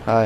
Hi.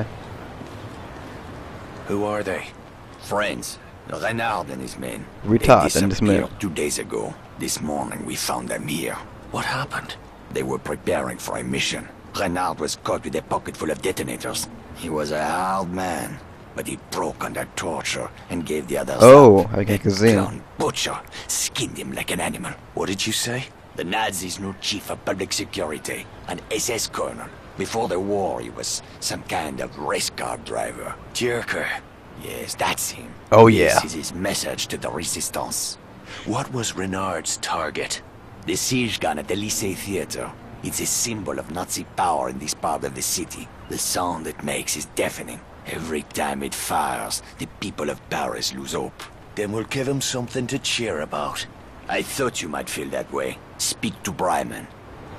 Who are they? Friends. Renard and his men. Retard and his men. They disappeared 2 days ago. This morning we found them here. What happened? They were preparing for a mission. Renard was caught with a pocket full of detonators. He was a hard man, but he broke under torture and gave the others up. Hab ich nicht gesehen. Clown butcher skinned him like an animal. What did you say? The Nazis' new chief of public security, an SS colonel. Before the war, he was some kind of race car driver. Jerker. Yes, that's him. Oh yeah. This is his message to the resistance. What was Renard's target? The siege gun at the Lycée Theater. It's a symbol of Nazi power in this part of the city. The sound it makes is deafening. Every time it fires, the people of Paris lose hope. Then we'll give him something to cheer about. I thought you might feel that way. Speak to Bryman.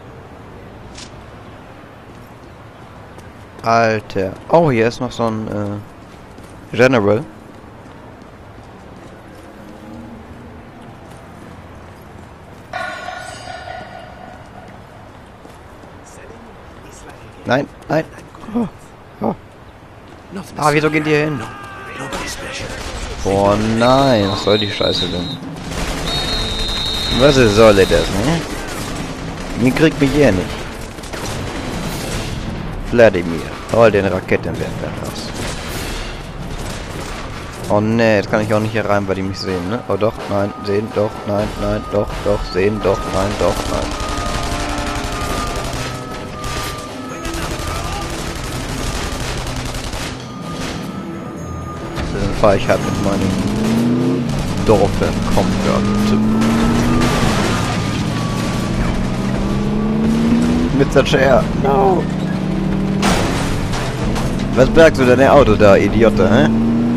Alter. Oh, hier ist noch so ein General. Nein, nein. Oh, oh. Ah, wieso gehen die hier hin? Oh nein, was soll die Scheiße denn? Was soll das, ne? Ihr kriegt mich hier nicht. Vladimir, hol den Raketenwerfer raus. Oh ne, jetzt kann ich auch nicht hier rein, weil die mich sehen, ne? Oh doch, nein, sehen, doch, nein, nein, doch, doch, sehen, doch, nein, doch, nein. Dann fahre ich halt mit meinem Dorf-Komfort. Mit der Chair. No. Was bergst du denn der Auto da, Idiote, hä?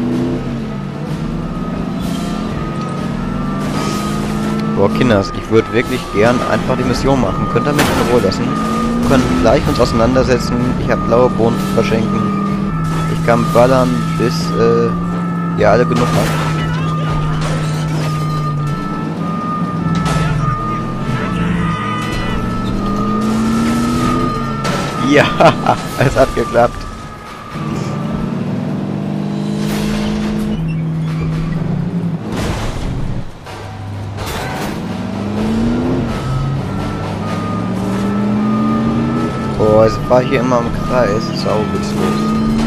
Boah, Kinders, ich würde wirklich gern einfach die Mission machen. Könnt ihr mich in Ruhe lassen? Wir können gleich uns auseinandersetzen. Ich habe blaue Bohnen verschenken. Ich kann ballern, bis ihr alle genug habt. Ja, es hat geklappt. Boah, jetzt war ich hier immer im Kreis. Sau witzlos.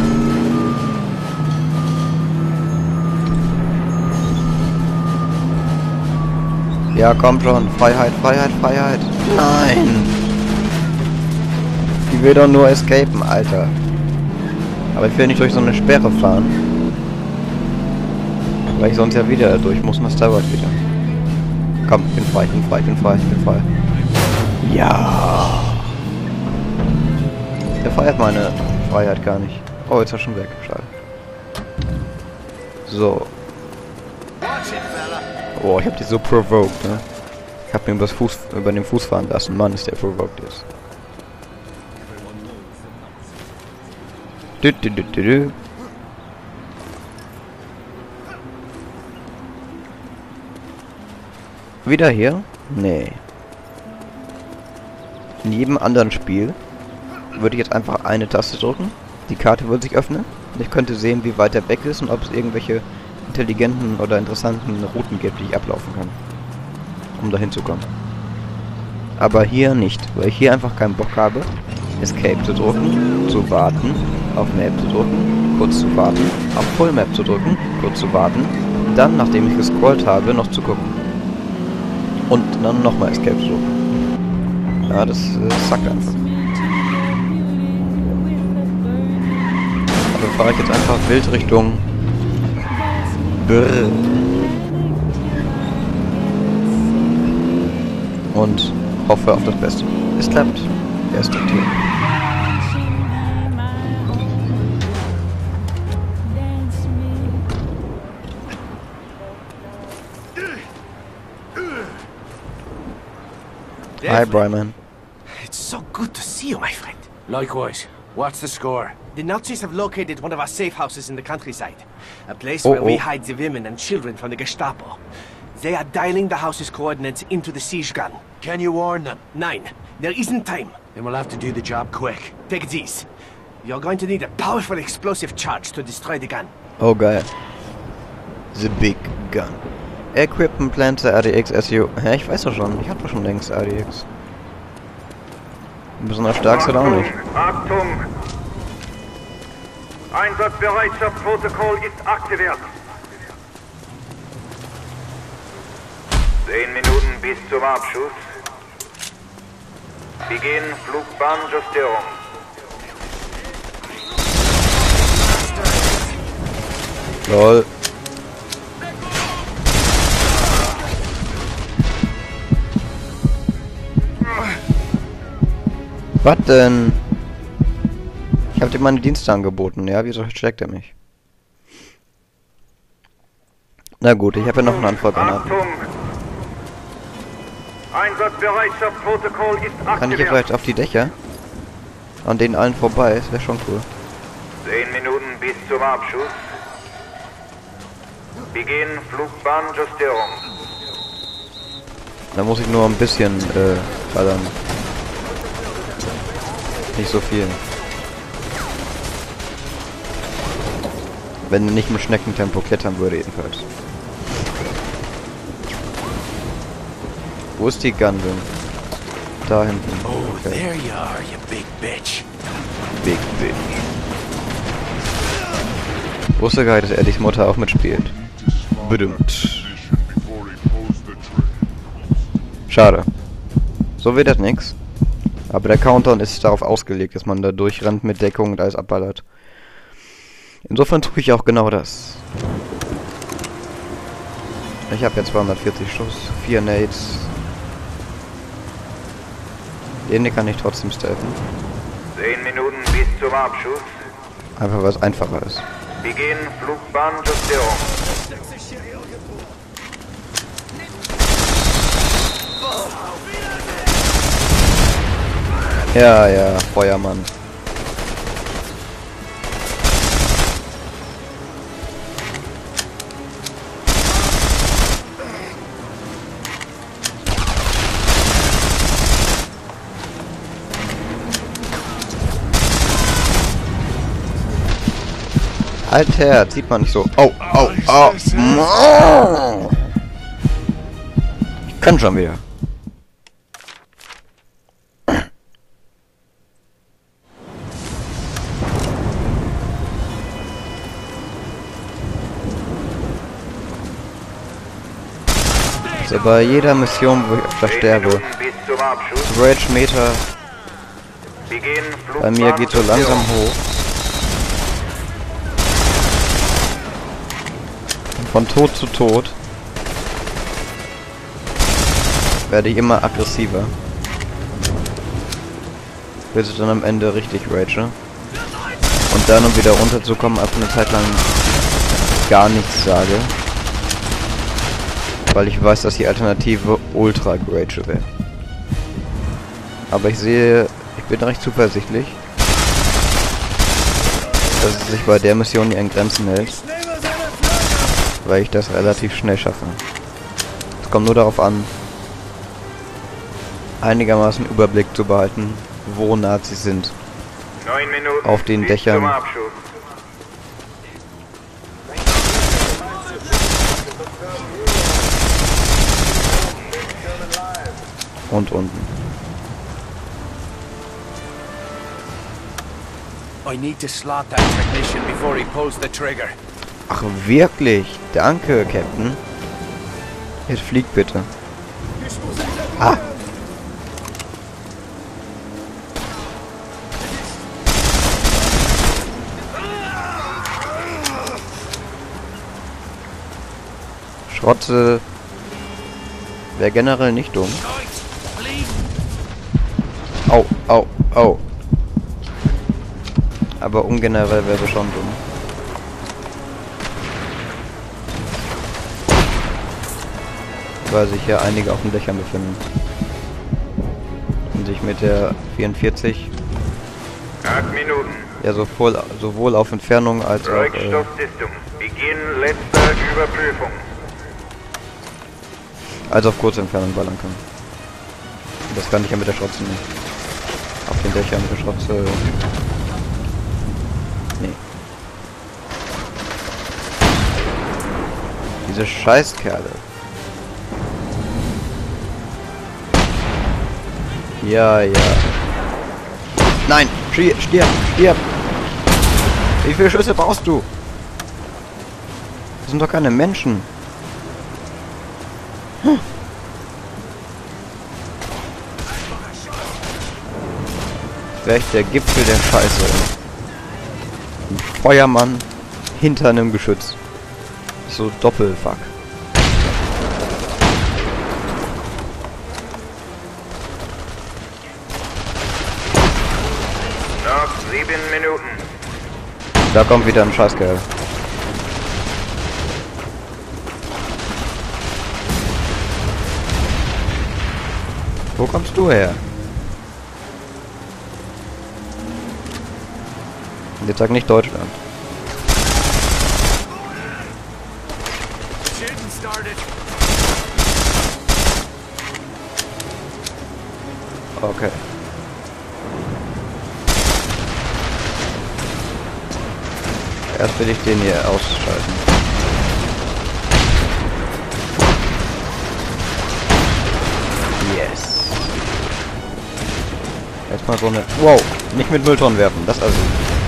Ja, komm schon. Freiheit, Freiheit, Freiheit. Nein! Ich will doch nur escapen, Alter. Aber ich will nicht durch so eine Sperre fahren. Weil ich sonst ja wieder durch muss und das dauert wieder. Komm, ich bin frei, ich bin frei, ich bin frei, ich bin frei. Ja! Der feiert meine Freiheit gar nicht. Oh, jetzt ist er schon weg. Schade. So. Oh, ich hab die so provoked, ne? Ich hab ihn über den Fuß fahren lassen. Mann, ist der provoked ist. Wieder hier? Nee. In jedem anderen Spiel würde ich jetzt einfach eine Taste drücken. Die Karte würde sich öffnen. Und ich könnte sehen, wie weit er weg ist und ob es irgendwelche intelligenten oder interessanten Routen gibt, die ich ablaufen kann, um dahin zu kommen. Aber hier nicht, weil ich hier einfach keinen Bock habe, Escape zu drücken, zu warten, auf Map zu drücken, kurz zu warten, auf Full Map zu drücken, kurz zu warten, dann, nachdem ich gescrollt habe, noch zu gucken. Und dann nochmal Escape zu drücken. Ja, das sackt einfach. Also fahre ich jetzt einfach wild Richtung Brr. Und hoffe auf das Beste. Es klappt. Er ist dort hier. Hi, Bryman. It's so good to see you, my friend. Likewise. What's the score? The Nazis have located one of our safe houses in the countryside. A place where we hide the women and children from the Gestapo. They are dialing the house's coordinates into the siege gun. Can you warn them? 9. There isn't time. Then we'll have to do the job quick. Take these. You're going to need a powerful explosive charge to destroy the gun. Oh, geil. The Big Gun. Equipment Plants RDX SU. Hä, ich weiß doch schon. Ich hab doch schon längst RDX. Besonders stark sind auch nicht. Achtung! Einsatzbereitschaftsprotokoll ist aktiviert. 10 Minuten bis zum Abschuss. Beginn Flugbahnjustierung. Lol. Was denn? Ich hab dir meine Dienste angeboten, ja? Wieso schlägt er mich? Na gut, ich habe ja noch eine Antwortgranaten. Achtung! Einsatzbereitschaftsprotokoll ist aktiviert. Kann ich hier vielleicht auf die Dächer? An denen allen vorbei, das wäre schon cool. 10 Minuten bis zum Abschuss. Beginn Flugbahnjustierung. Da muss ich nur ein bisschen ballern. Nicht so viel. Wenn er nicht mit Schneckentempo klettern würde, jedenfalls. Wo ist die Gun denn? Da hinten. Oh, Okay. there you are, you big bitch. Big Bitch. Wusste gar nicht, dass Eddies Mutter auch mitspielt. Bedimmt. Schade. So wird das nix. Aber der Countdown ist darauf ausgelegt, dass man da durchrennt mit Deckung und alles abballert. Insofern tue ich auch genau das. Ich habe jetzt 240 Schuss, 4 Nades. Den hier kann ich trotzdem stealthen. 10 Minuten bis zum Abschuss. Einfach weil es einfacher ist. Beginn Flugbahnjustierung. Ja, ja, Feuermann. Alter, sieht man nicht so. Oh, oh, oh. Ich kann schon wieder. So, bei jeder Mission, wo ich öfter sterbe. Rage Meter bei mir geht so langsam hoch. Von Tod zu Tod werde ich immer aggressiver, bis ich dann am Ende richtig rage. Und dann, um wieder runterzukommen, einfach eine Zeit lang gar nichts sage. Weil ich weiß, dass die Alternative ultra rage wäre. Aber ich sehe, ich bin recht zuversichtlich, dass es sich bei der Mission hier in Grenzen hält. Weil ich das relativ schnell schaffe. Es kommt nur darauf an, einigermaßen Überblick zu behalten, wo Nazis sind. 9 Minuten auf den bis Dächern. zum Abschuss. Und unten. I need to slot that technician before he pulls the trigger. Ach wirklich? Danke, Captain. Jetzt fliegt bitte. Ah! Schrotte wäre generell nicht dumm. Au, au, au. Aber ungenerell wäre schon dumm. Weil sich hier einige auf den Dächern befinden. Und sich mit der 44 8 Minuten. ja sowohl auf Entfernung als auch Treibstoffsystem. Beginn letzter Überprüfung. als auf kurze Entfernung ballern kann. Und das kann ich ja mit der Schrotze nicht. Auf den Dächern mit der Schrotze Diese Scheißkerle. Ja, ja. Nein! Stirb! Stirb! Wie viele Schüsse brauchst du? Das sind doch keine Menschen. Hm. Wäre echt der Gipfel der Scheiße. Ein Feuermann hinter einem Geschütz. So Doppelfuck. Noch 7 Minuten. Da kommt wieder ein Scheißkerl. Wo kommst du her? Jetzt sag nicht Deutschland. Okay. Erst will ich den hier ausschalten. Yes. Erstmal so eine... Wow, nicht mit Mülltonnen werfen, das also...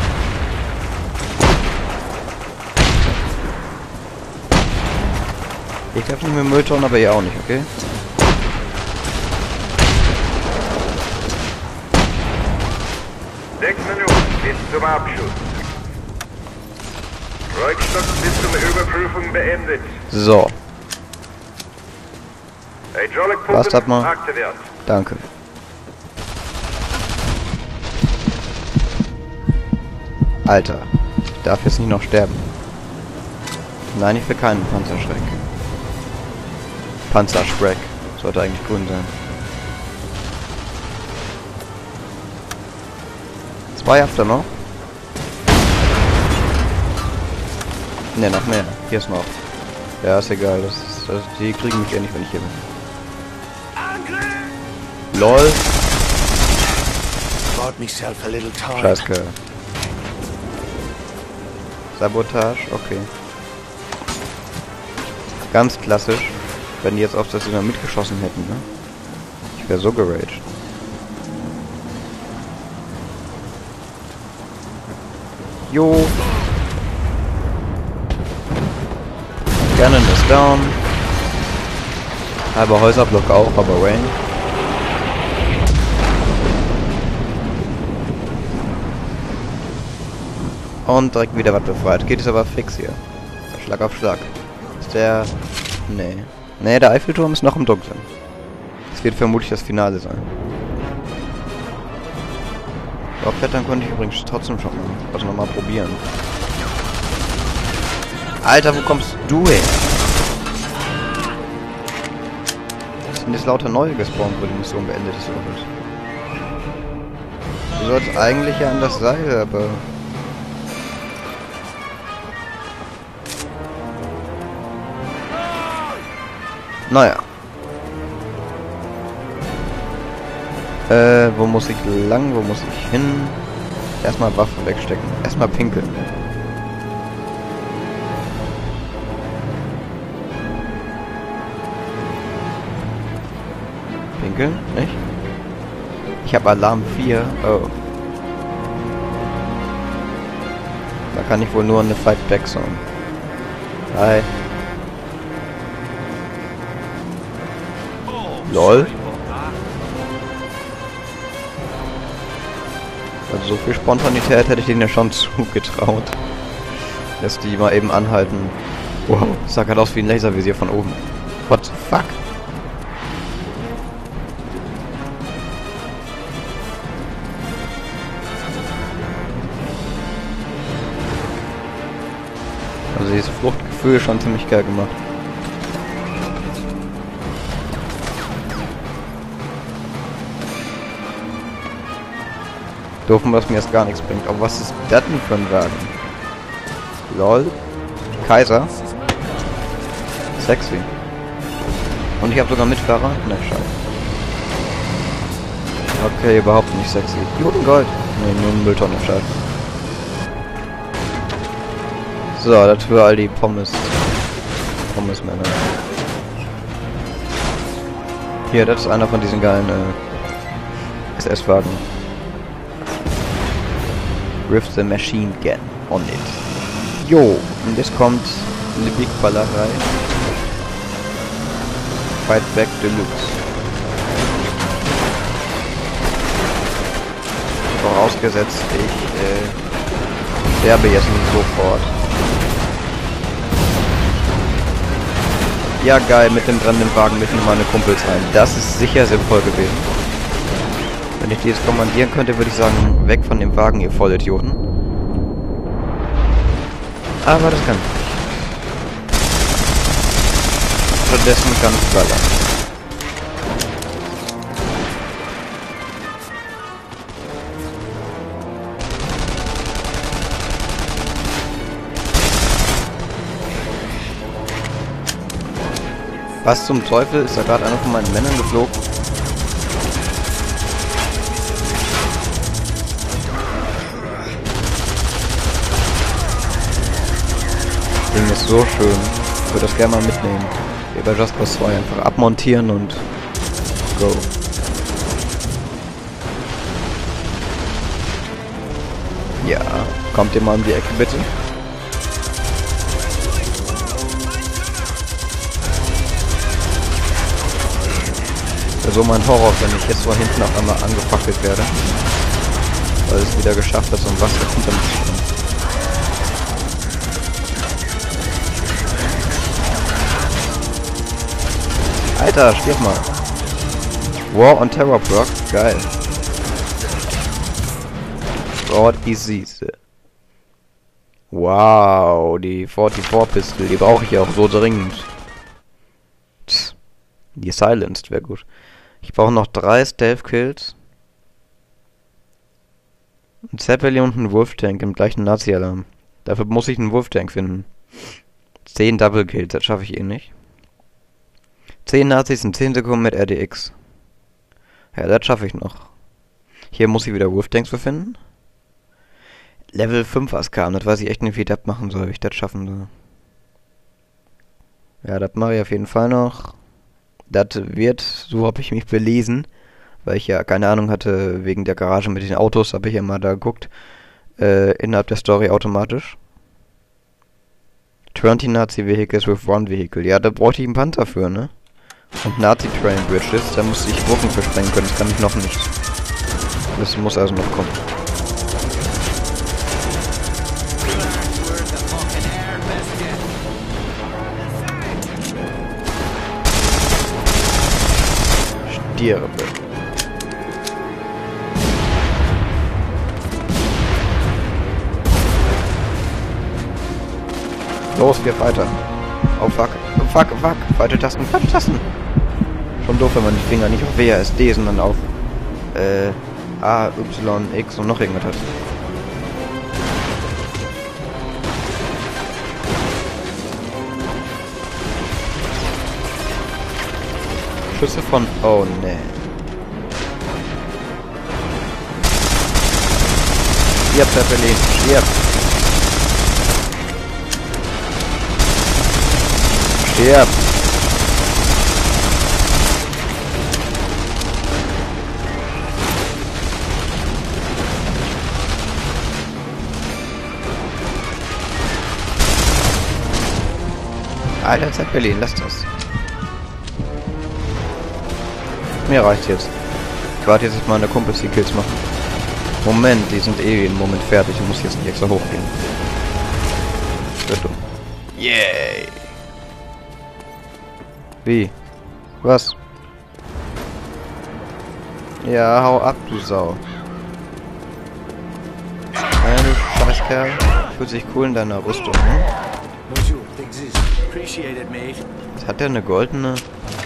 Ich werfe nicht mit Mülltonnen, aber ihr auch nicht, okay? Bis zum Abschluss. Rückstock bis zur Überprüfung beendet. So. Was hat Hydraulik-Pumpen man? aktiviert. Danke. Alter, ich darf jetzt nicht noch sterben. Nein, ich will keinen Panzerschreck. Panzerschreck. Sollte eigentlich grün sein. 2 habt ihr noch? Ne, noch mehr. Hier ist noch. Ja, ist egal. Die kriegen mich ja nicht, wenn ich hier bin. LOL. Scheißkerl. Sabotage, okay. Ganz klassisch. Wenn die jetzt auf das immer mitgeschossen hätten, ne? Ich wäre so geraged. Jo. Cannon ist down. Halber Häuserblock auch, aber Rain. Und direkt wieder was befreit. Geht es aber fix hier. Schlag auf Schlag. Ist der... Nee. Nee, der Eiffelturm ist noch im Dunkeln. Das wird vermutlich das Finale sein. Aufklettern konnte ich übrigens trotzdem schon mal. Also nochmal probieren. Alter, wo kommst du her? Es sind jetzt lauter neue gespawnt, wo die Mission beendet ist, oder was? Du sollst eigentlich ja an das Seil, aber... Naja. Wo muss ich lang? Wo muss ich hin? Erstmal Waffen wegstecken. Erstmal pinkeln. Pinkeln? Nicht? Ich habe Alarm 4. Oh. Da kann ich wohl nur eine Fight Back Zone. Hi. LOL. Also so viel Spontanität hätte ich denen ja schon zugetraut. Dass die mal eben anhalten. Wow, das sah gerade aus wie ein Laservisier von oben. What the fuck? Also dieses Fluchtgefühl schon ziemlich geil gemacht. Doofen, was mir jetzt gar nichts bringt. Aber was ist das denn für ein Wagen? LOL. Kaiser. Sexy. Und ich habe sogar Mitfahrer? Ne, scheiße. Okay, überhaupt nicht sexy. Blutengold. Ne, nur ein Mülltonne, scheiße. So, das für all die Pommes. Pommesmänner. Hier, das ist einer von diesen geilen SS-Wagen. With the machine gun on it. Jo, und jetzt kommt eine Big Ballerei. Fight Back Deluxe. Vorausgesetzt, ich sterbe jetzt nicht sofort. Ja geil, mit dem brennenden Wagen mitten in meine Kumpels rein. Das ist sicher sinnvoll gewesen. Wenn ich die jetzt kommandieren könnte, würde ich sagen, weg von dem Wagen, ihr Vollidioten. Aber das kann ich nicht. Stattdessen kann ich ballern. Was zum Teufel? Ist da gerade einer von meinen Männern geflogen? Das Ding ist so schön. Ich würde das gerne mal mitnehmen. Wie bei Just Cause 2 einfach abmontieren und go. Ja, kommt ihr mal um die Ecke bitte? So mein Horror, wenn ich jetzt so hinten auf einmal angefackelt werde. Weil es wieder geschafft hat, so ein Wasser hinter mich zu stehen. Alter, stirb mal. War on Terror Block, geil. What is this? Wow, die 44-Pistol, die brauche ich auch so dringend. Die Silenced wäre gut. Ich brauche noch 3 Stealth-Kills. Ein Zeppelin und ein Wolf-Tank im gleichen Nazi-Alarm. Dafür muss ich einen Wolf-Tank finden. 10 Double-Kills, das schaffe ich eh nicht. 10 Nazis in 10 Sekunden mit RDX. Ja, das schaffe ich noch. Hier muss ich wieder Wolf-Tanks für finden. Level 5 was kam, das weiß ich echt nicht, wie ich das machen soll, wie ich das schaffen soll. Ja, das mache ich auf jeden Fall noch. Das wird, so habe ich mich belesen, weil ich ja keine Ahnung hatte wegen der Garage mit den Autos, habe ich ja mal da geguckt, innerhalb der Story automatisch. 20 Nazi Vehicles with one Vehicle. Ja, da bräuchte ich einen Panther für, ne? Und Nazi Train Bridges, da musste ich Brücken für sprengen können, das kann ich noch nicht. Das muss also noch kommen. Stirbe. Los, geht weiter. Oh fuck. Oh fuck, oh fuck. Falsche Tasten, falsche Tasten. Schon doof, wenn man die Finger nicht auf WASD, sondern auf A, Y, X und noch irgendwas hat. Schüsse von... Oh, ne. Stirb, Zeppelin, stirb. Stirb. Alter Zeppelin, lass das. Mir reicht jetzt. Ich warte jetzt, dass meine Kumpels die Kills machen. Moment, die sind eh im Moment fertig. Ich muss jetzt nicht extra hochgehen. Wird dumm. Yay! Wie? Was? Ja, hau ab, du Sau. Ja, du Scheißkerl. Fühlt sich cool in deiner Rüstung, ne? Was hat der, eine goldene?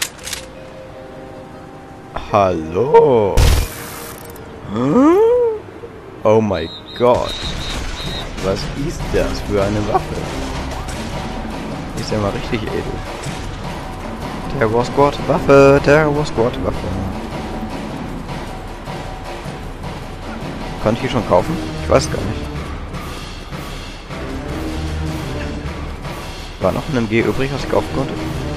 Hallo? Hm? Oh mein Gott. Was ist das für eine Waffe? Ist ja mal richtig edel. Terror Squad Waffe, Terror Squad Waffe. Kann ich die schon kaufen? Ich weiß gar nicht. War noch ein MG übrig, was ich kaufen konnte?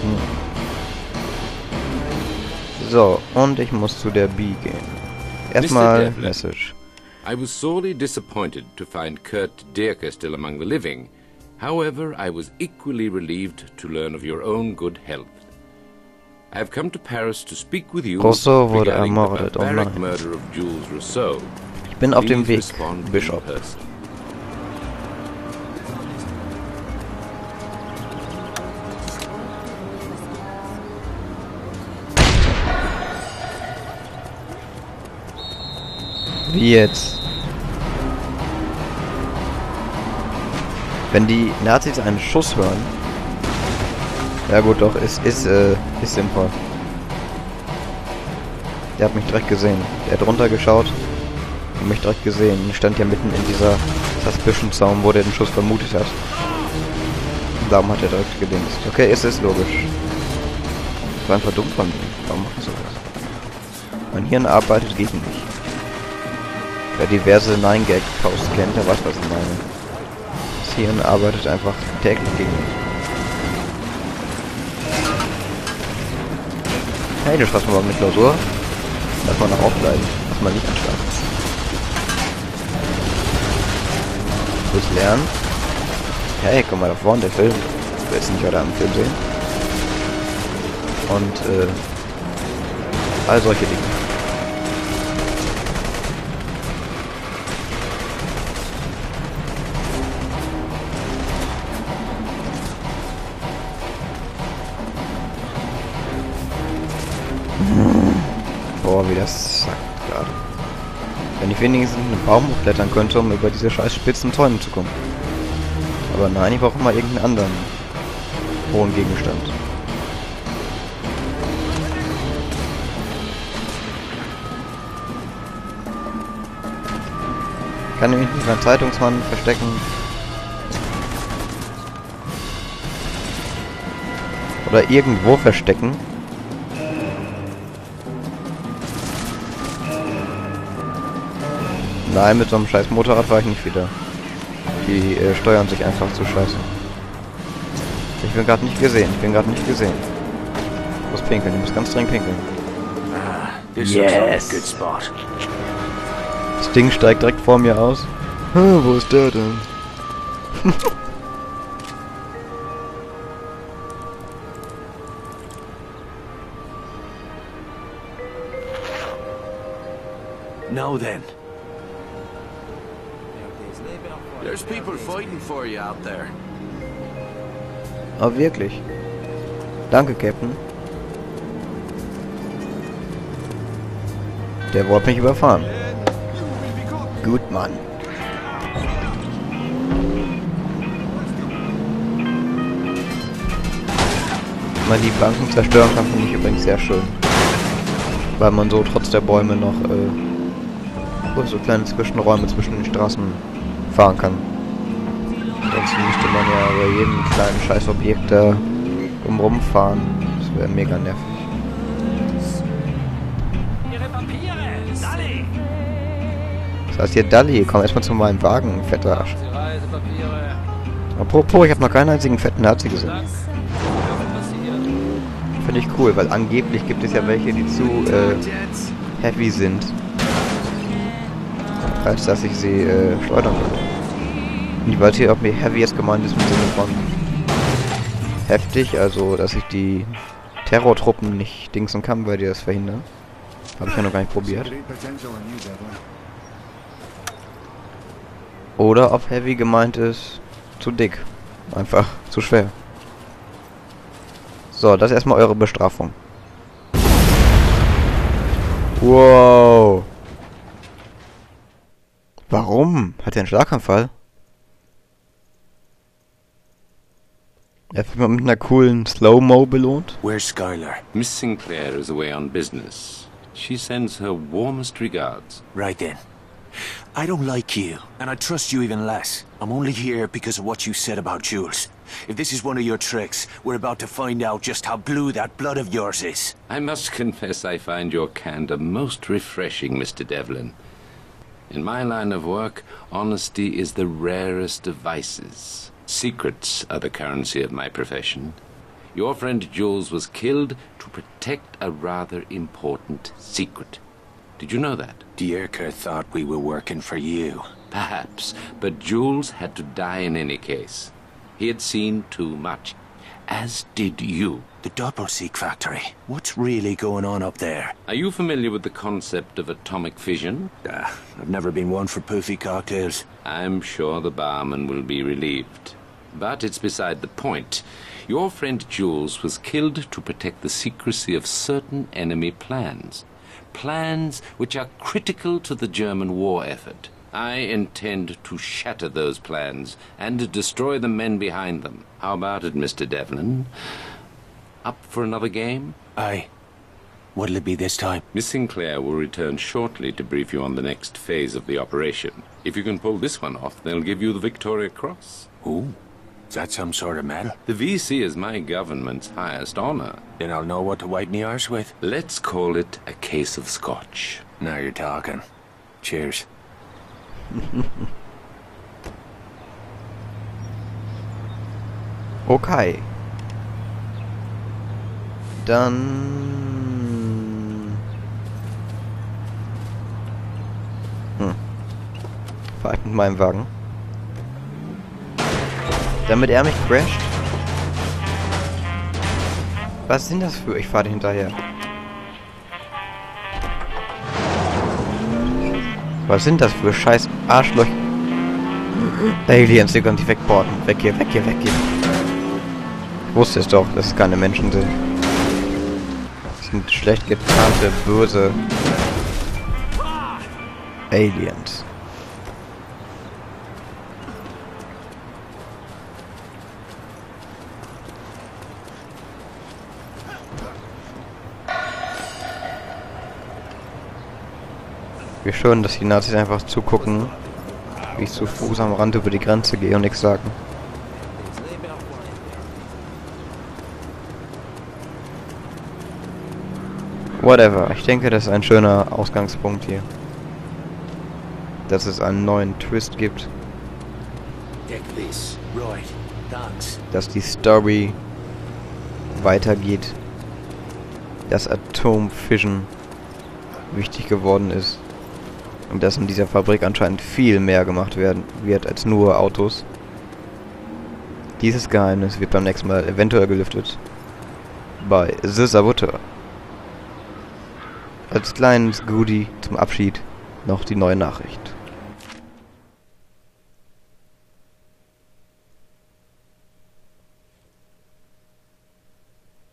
So, und ich muss zu der B gehen. Erstmal Message. I was sorely disappointed to find Kurt Dirke still among the living. However, I was equally relieved to learn of your own good health. I have come to Paris to speak with you Rousseau wurde regarding the ermordet, oh barbaric nein. murder of Jules Rousseau. Ich bin auf dem Please Weg, respond in Bishop. person. Wie jetzt? Wenn die Nazis einen Schuss hören... Ja gut, doch, ist sinnvoll. Der hat mich direkt gesehen. Der hat runtergeschaut und mich direkt gesehen. Ich stand ja mitten in dieser Suspicion-Zaun, wo der den Schuss vermutet hat. Und darum hat er direkt gedingst. Okay, es ist logisch. Das war einfach dumm von mir. Warum machen sie sowas? Mein Hirn arbeitet gegen mich. Wer diverse 9-Gag-Posts kennt, der weiß, was ich meine. Das Hirn arbeitet einfach täglich gegen mich. Hey, du schreibst mal eine Klausur. Lass mal noch aufbleiben. Lass mal nicht anschlagen. Du willst lernen? Hey, komm mal da vorne, der Film. Du willst nicht heute Abend Film sehen? Und, all solche Dinge. Boah, wie das sackt gerade. Wenn ich wenigstens einen Baum hochklettern könnte, um über diese scheiß spitzen Zäune zu kommen. Aber nein, ich brauche mal irgendeinen anderen hohen Gegenstand. Kann ich mich nicht beim Zeitungsmann verstecken? Oder irgendwo verstecken? Nein, mit so einem scheiß Motorrad war ich nicht wieder. Die steuern sich einfach zu scheiße. Ich bin gerade nicht gesehen. Ich muss pinkeln. Ich muss ganz dringend pinkeln. Yes! Good spot. Das Ding steigt direkt vor mir aus. Wo ist der denn? Now then. There's people fighting for you out there. Oh, wirklich? Danke, Captain. Der wollte mich überfahren. Gut, Mann. Mal die Banken zerstören kann, finde ich übrigens sehr schön. Weil man so trotz der Bäume noch so kleine Zwischenräume zwischen den Straßen fahren kann. Ansonsten müsste man ja bei jedem kleinen Scheißobjekt da drumherum fahren. Das wäre mega nervig. Das heißt hier Dalli, komm erstmal zu meinem Wagen, fetter Arsch. Apropos, ich habe noch keinen einzigen fetten Nazi gesehen. Finde ich cool, weil angeblich gibt es ja welche, die zu heavy sind. Als dass ich sie schleudern könnte. Ich weiß hier, ob mir heavy jetzt gemeint ist im Sinne von heftig, also dass ich die Terrortruppen nicht dingsen kann, weil die das verhindern. Habe ich ja noch gar nicht probiert. Oder ob heavy gemeint ist zu dick. Einfach zu schwer. So, das ist erstmal eure Bestrafung. Wow. Warum? Hat er einen Schlaganfall? Er wird mal mit einer coolen Slow-Mo belohnt. Where's Skylar? Miss Sinclair is away on business. She sends her warmest regards. Right then. I don't like you, and I trust you even less. I'm only here because of what you said about Jules. If this is one of your tricks, we're about to find out just how blue that blood of yours is. I must confess I find your candor most refreshing, Mr. Devlin. In my line of work, honesty is the rarest of vices. Secrets are the currency of my profession. Your friend Jules was killed to protect a rather important secret. Did you know that? Dierker thought we were working for you. Perhaps, but Jules had to die in any case. He had seen too much, as did you. The Doppelsieg factory. What's really going on up there? Are you familiar with the concept of atomic fission? I've never been one for poofy cocktails. I'm sure the barman will be relieved. But it's beside the point. Your friend Jules was killed to protect the secrecy of certain enemy plans. Plans which are critical to the German war effort. I intend to shatter those plans and destroy the men behind them. How about it, Mr. Devlin? Up for another game? Aye. What'll it be this time? Miss Sinclair will return shortly to brief you on the next phase of the operation. If you can pull this one off, they'll give you the Victoria Cross. Ooh. Is that some sort of medal? The VC is my government's highest honor. Then I'll know what to wipe me arse with. Let's call it a case of scotch. Now you're talking. Cheers. Okay. Dann... Fahr ich mit meinem Wagen. Damit er mich crasht. Was sind das für... Ich fahre hinterher. Was sind das für scheiß Arschloch? Aliens, die können sich wegporten. Weg hier, weg hier, weg hier. Ich wusste es doch, dass es keine Menschen sind. Das sind schlecht getarnte, böse Aliens. Wie schön, dass die Nazis einfach zugucken, wie ich zu Fuß am Rand über die Grenze gehe und nichts sagen. Whatever, ich denke, das ist ein schöner Ausgangspunkt hier. Dass es einen neuen Twist gibt. Dass die Story weitergeht. Dass Atomfission wichtig geworden ist. Und dass in dieser Fabrik anscheinend viel mehr gemacht werden wird als nur Autos. Dieses Geheimnis wird beim nächsten Mal eventuell gelüftet. Bei The Saboteur. Als kleines Goodie zum Abschied noch die neue Nachricht.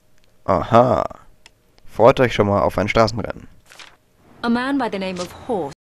Aha. Freut euch schon mal auf ein Straßenrennen. A man by the name of Horse